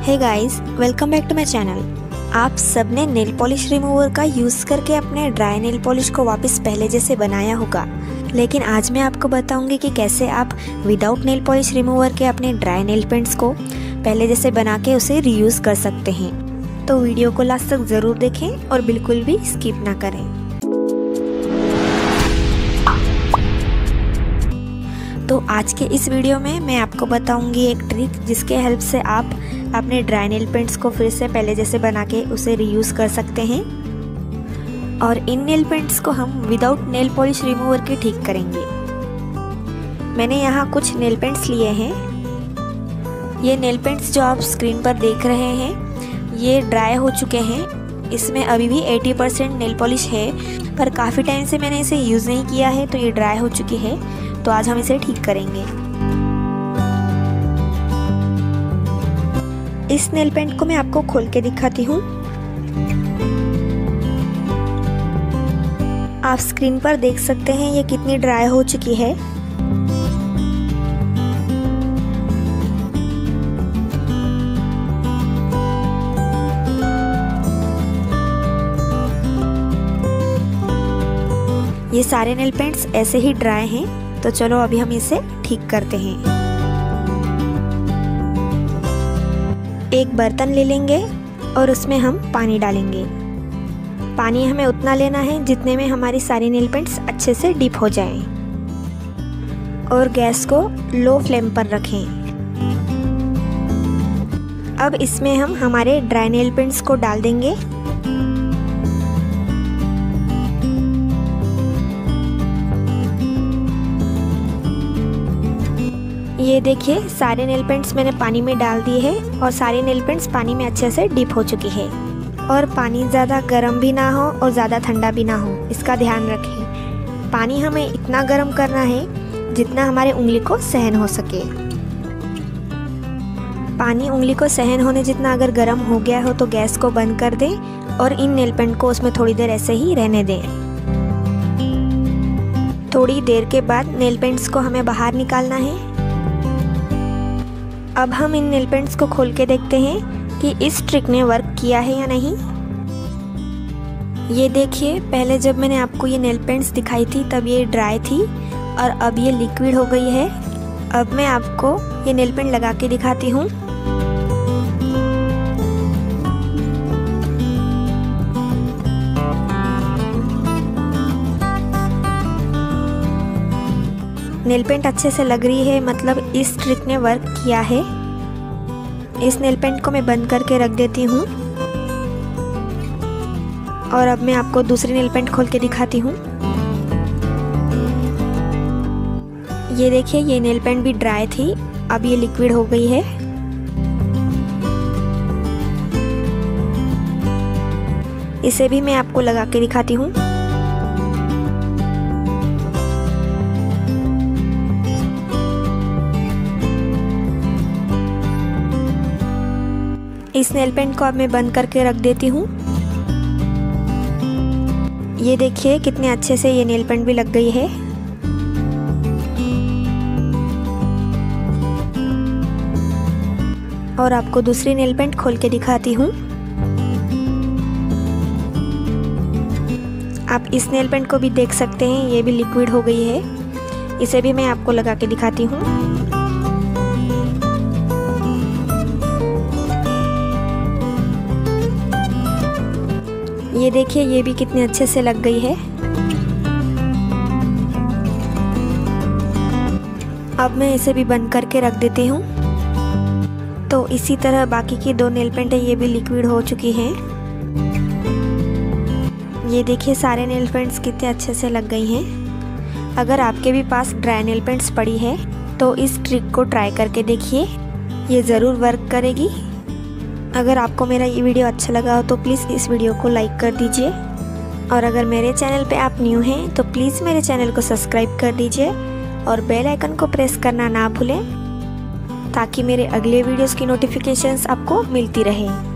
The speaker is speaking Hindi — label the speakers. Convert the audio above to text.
Speaker 1: Hey guys, welcome back to my channel. आप सबने नेल पॉलिश रिमूवर का यूज़ करके अपने ड्राई नेल पॉलिश को वापस पहले जैसे बनाया होगा, लेकिन आज मैं आपको बताऊंगी कि कैसे आप विदाउट नेल पॉलिश रिमूवर के अपने ड्राई नेल पेंट्स को पहले जैसे बना के उसे रीयूज़ कर सकते हैं। तो वीडियो को लास्ट तक ज़रूर देखें और बिल्कुल भी स्किप ना करें। तो आज के इस वीडियो में मैं आपको बताऊंगी एक ट्रिक जिसके हेल्प से आप अपने ड्राई नेल पेंट्स को फिर से पहले जैसे बना के उसे रीयूज़ कर सकते हैं। और इन नेल पेंट्स को हम विदाउट नेल पॉलिश रिमूवर के ठीक करेंगे। मैंने यहाँ कुछ नेल पेंट्स लिए हैं। ये नेल पेंट्स जो आप स्क्रीन पर देख रहे हैं ये ड्राई हो चुके हैं। इसमें अभी भी 80% नेल पॉलिश है, पर काफ़ी टाइम से मैंने इसे यूज़ नहीं किया है तो ये ड्राई हो चुकी है। तो आज हम इसे ठीक करेंगे। इस नेल पेंट को मैं आपको खोल के दिखाती हूँ। आप स्क्रीन पर देख सकते हैं ये कितनी ड्राई हो चुकी है। ये सारे नेल पेंट्स ऐसे ही ड्राई हैं। तो चलो अभी हम इसे ठीक करते हैं। एक बर्तन ले लेंगे और उसमें हम पानी डालेंगे। पानी हमें उतना लेना है जितने में हमारी सारी नेल पेंट्स अच्छे से डिप हो जाएं। और गैस को लो फ्लेम पर रखें। अब इसमें हम हमारे ड्राई नेल पेंट्स को डाल देंगे। ये देखिए, सारे नेल पेंट्स मैंने पानी में डाल दिए हैं और सारे नेल पेंट्स पानी में अच्छे से डिप हो चुकी है। और पानी ज़्यादा गर्म भी ना हो और ज़्यादा ठंडा भी ना हो, इसका ध्यान रखें। पानी हमें इतना गर्म करना है जितना हमारे उंगली को सहन हो सके। पानी उंगली को सहन होने जितना अगर गर्म हो गया हो तो गैस को बंद कर दें और इन नेल पेंट को उसमें थोड़ी देर ऐसे ही रहने दें। थोड़ी देर के बाद नेल पेंट्स को हमें बाहर निकालना है। अब हम इन नेल पेंट्स को खोल के देखते हैं कि इस ट्रिक ने वर्क किया है या नहीं। ये देखिए, पहले जब मैंने आपको ये नेल पेंट्स दिखाई थी तब ये ड्राई थी और अब ये लिक्विड हो गई है। अब मैं आपको ये नेल पेंट लगा के दिखाती हूँ। नेल पेंट अच्छे से लग रही है, मतलब इस ट्रिक ने वर्क किया है। इस नेल पेंट को मैं बंद करके रख देती हूँ। और अब मैं आपको दूसरी नेल पेंट खोल के दिखाती हूँ। ये देखिए, ये नेल पेंट भी ड्राई थी, अब ये लिक्विड हो गई है। इसे भी मैं आपको लगा के दिखाती हूँ। इस नेल पेंट को अब मैं बंद करके रख देती हूँ। ये देखिए कितने अच्छे से ये नेल पेंट भी लग गई है। और आपको दूसरी नेल पेंट खोल के दिखाती हूँ। आप इस नेल पेंट को भी देख सकते हैं, ये भी लिक्विड हो गई है। इसे भी मैं आपको लगा के दिखाती हूँ। ये देखिए, ये भी कितने अच्छे से लग गई है। अब मैं इसे भी बंद करके रख देती हूँ। तो इसी तरह बाकी की दो नेल पेंट है, ये भी लिक्विड हो चुकी हैं। ये देखिए, सारे नेल पेंट्स कितने अच्छे से लग गई हैं। अगर आपके भी पास ड्राई नेल पेंट्स पड़ी है तो इस ट्रिक को ट्राई करके देखिए, ये ज़रूर वर्क करेगी। अगर आपको मेरा ये वीडियो अच्छा लगा हो तो प्लीज़ इस वीडियो को लाइक कर दीजिए। और अगर मेरे चैनल पे आप न्यू हैं तो प्लीज़ मेरे चैनल को सब्सक्राइब कर दीजिए और बेल आइकन को प्रेस करना ना भूलें, ताकि मेरे अगले वीडियोस की नोटिफिकेशंस आपको मिलती रहे।